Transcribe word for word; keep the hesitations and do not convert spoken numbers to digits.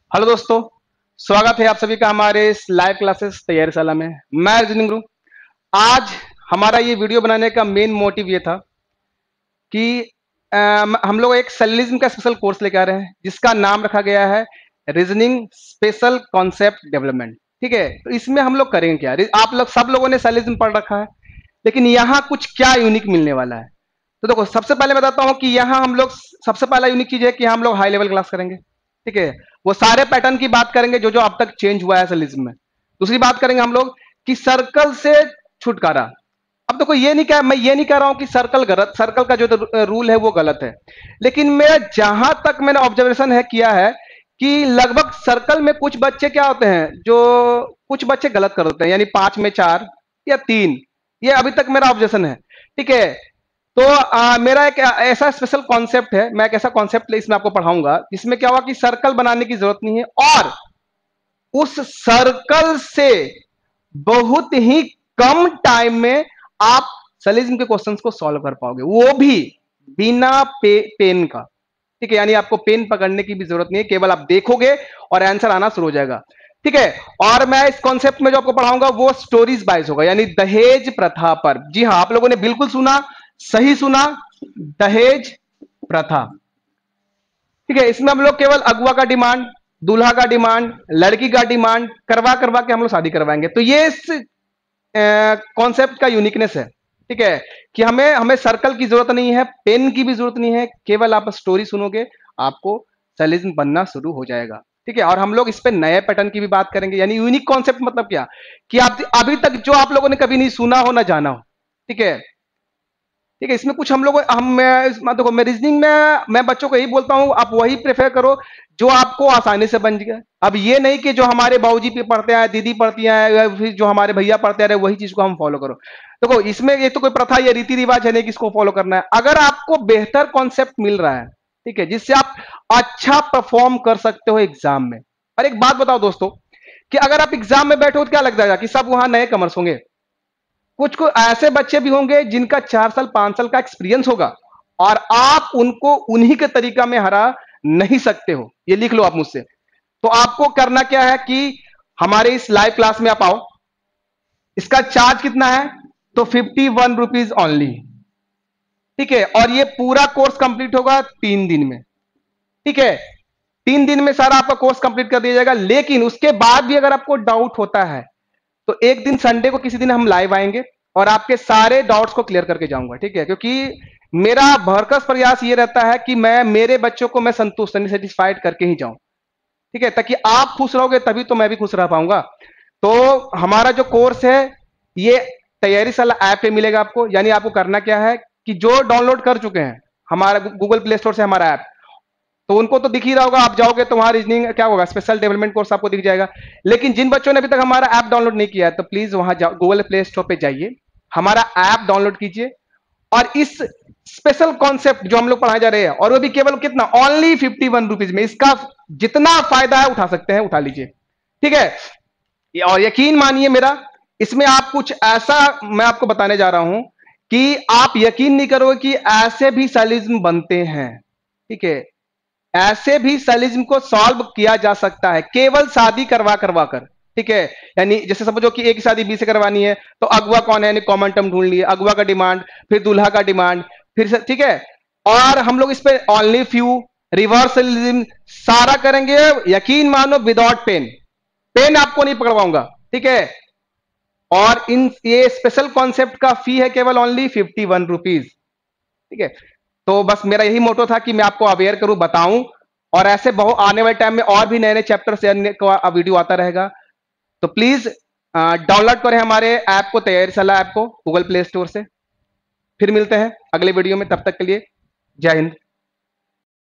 Hello दोस्तों, स्वागत है आप सभी का हमारे इस लाइव क्लासेस तैयारी शाला में। मैं रीजनिंग गुरु। आज हमारा ये वीडियो बनाने का मेन मोटिव ये था कि अम, हम लोग एक सेलिज्म का स्पेशल कोर्स लेके आ रहे हैं जिसका नाम रखा गया है रीजनिंग स्पेशल कॉन्सेप्ट डेवलपमेंट। ठीक है, तो इसमें हम लोग करेंगे क्या? रि- आप लोग सब लोगों ने सेलिज्म पढ़ रखा है, लेकिन यहाँ कुछ क्या यूनिक मिलने वाला है। तो देखो, सबसे पहले बताता हूँ कि यहाँ हम लोग सबसे पहला यूनिक चीज है कि हम लोग हाई लेवल क्लास करेंगे। ठीक है, वो सारे पैटर्न की बात करेंगे जो जो अब तक चेंज हुआ है सलिज्म में। दूसरी बात करेंगे हम लोग कि सर्कल से छुटकारा। अब देखो, ये नहीं कह मैं ये नहीं कह रहा हूं कि सर्कल गलत, सर्कल का जो रूल है वो गलत है, लेकिन मैं जहां तक मैंने ऑब्जर्वेशन है किया है कि लगभग सर्कल में कुछ बच्चे क्या होते हैं, जो कुछ बच्चे गलत कर देते हैं, यानी पांच में चार या तीन। ये अभी तक मेरा ऑब्जर्वेशन है। ठीक है, तो आ, मेरा एक ऐसा स्पेशल कॉन्सेप्ट है, मैं एक ऐसा कॉन्सेप्ट इसमें आपको पढ़ाऊंगा जिसमें क्या हुआ कि सर्कल बनाने की जरूरत नहीं है, और उस सर्कल से बहुत ही कम टाइम में आप सलिज्म के क्वेश्चंस को सॉल्व कर पाओगे, वो भी बिना पे, पेन का। ठीक है, यानी आपको पेन पकड़ने की भी जरूरत नहीं है, केवल आप देखोगे और आंसर आना शुरू हो जाएगा। ठीक है, और मैं इस कॉन्सेप्ट में जो आपको पढ़ाऊंगा वो स्टोरीज बाइज होगा, यानी दहेज प्रथा पर। जी हाँ, आप लोगों ने बिल्कुल सुना, सही सुना, दहेज प्रथा। ठीक है, इसमें हम लोग केवल अगुआ का डिमांड, दूल्हा का डिमांड, लड़की का डिमांड करवा करवा के हम लोग शादी करवाएंगे। तो ये इस कॉन्सेप्ट का यूनिकनेस है। ठीक है, कि हमें हमें सर्कल की जरूरत नहीं है, पेन की भी जरूरत नहीं है, केवल आप स्टोरी सुनोगे आपको सैलिज्म बनना शुरू हो जाएगा। ठीक है, और हम लोग इस पे नए पैटर्न की भी बात करेंगे, यानी यूनिक कॉन्सेप्ट मतलब क्या, कि आप अभी तक जो आप लोगों ने कभी नहीं सुना हो ना जाना हो। ठीक है, ठीक है, इसमें कुछ हम लोग हम मैं इसमें देखो, मैं रीजनिंग में मैं बच्चों को यही बोलता हूं, आप वही प्रेफर करो जो आपको आसानी से बन जाए। अब ये नहीं कि जो हमारे बाबूजी पे पढ़ते हैं, दीदी पढ़ती हैं, या फिर जो हमारे भैया पढ़ते हैं वही चीज को हम फॉलो करो। देखो, इसमें ये तो कोई प्रथा या रीति रिवाज है नहीं कि इसको फॉलो करना है। अगर आपको बेहतर कॉन्सेप्ट मिल रहा है, ठीक है, जिससे आप अच्छा परफॉर्म कर सकते हो एग्जाम में। और एक बात बताओ दोस्तों, कि अगर आप एग्जाम में बैठो तो क्या लग जाएगा कि सब वहां नए कमर्स होंगे? कुछ कुछ ऐसे बच्चे भी होंगे जिनका चार साल पांच साल का एक्सपीरियंस होगा, और आप उनको उन्हीं के तरीका में हरा नहीं सकते हो। ये लिख लो आप मुझसे। तो आपको करना क्या है कि हमारे इस लाइव क्लास में आप आओ। इसका चार्ज कितना है? तो फिफ्टी वन रुपीज ऑनली। ठीक है, और ये पूरा कोर्स कंप्लीट होगा तीन दिन में। ठीक है, तीन दिन में सारा आपका कोर्स कंप्लीट कर दिया जाएगा, लेकिन उसके बाद भी अगर आपको डाउट होता है तो एक दिन संडे को किसी दिन हम लाइव आएंगे और आपके सारे डाउट्स को क्लियर करके जाऊंगा। ठीक है, क्योंकि मेरा भरकस प्रयास ये रहता है कि मैं मेरे बच्चों को मैं संतुष्ट सेटिस्फाइड करके ही जाऊं। ठीक है, ताकि आप खुश रहोगे तभी तो मैं भी खुश रह पाऊंगा। तो हमारा जो कोर्स है ये तैयारी साला ऐप पे मिलेगा आपको। यानी आपको करना क्या है कि जो डाउनलोड कर चुके हैं हमारा गूगल प्ले स्टोर से हमारा ऐप, तो उनको तो दिख ही रहा होगा, आप जाओगे तो वहां रीजनिंग क्या होगा, स्पेशल डेवलपमेंट कोर्स आपको दिख जाएगा। लेकिन जिन बच्चों ने अभी तक हमारा ऐप डाउनलोड नहीं किया है तो प्लीज वहां गूगल प्ले स्टोर पे जाइए, हमारा ऐप डाउनलोड कीजिए, और इस स्पेशल कॉन्सेप्ट जो हम लोग पढ़ाए जा रहे हैं, और वो भी केवल कितना, ओनली फिफ्टी वन रुपीज में, इसका जितना फायदा है उठा सकते हैं उठा लीजिए। ठीक है, और यकीन मानिए मेरा, इसमें आप कुछ ऐसा मैं आपको बताने जा रहा हूं कि आप यकीन नहीं करोगे कि ऐसे भी सैलिज्म बनते हैं। ठीक है, ऐसे भी सैलिज्म को सॉल्व किया जा सकता है केवल शादी करवा करवा कर। ठीक है, यानी जैसे समझो कि एक ही शादी बी से करवानी है, तो अगुआ कौन है, यानी कॉमन टर्म ढूंढ लिए, अगुआ का डिमांड, फिर दूल्हा का डिमांड, फिर से। ठीक है, और हम लोग इस पे ओनली फ्यू रिवर्सलिज्म सारा करेंगे, यकीन मानो विदाउट पेन। पेन आपको नहीं पकड़वाऊंगा। ठीक है, और इन ये स्पेशल कॉन्सेप्ट का फी है केवल ओनली फिफ्टी वन रुपीज। ठीक है, तो बस मेरा यही मोटो था कि मैं आपको अवेयर करूं, बताऊं, और ऐसे बहुत आने वाले टाइम में और भी नए नए चैप्टर से अन्य का वीडियो आता रहेगा। तो प्लीज डाउनलोड करें हमारे ऐप को, तैयारी सलाह ऐप को, गूगल प्ले स्टोर से। फिर मिलते हैं अगले वीडियो में, तब तक के लिए जय हिंद।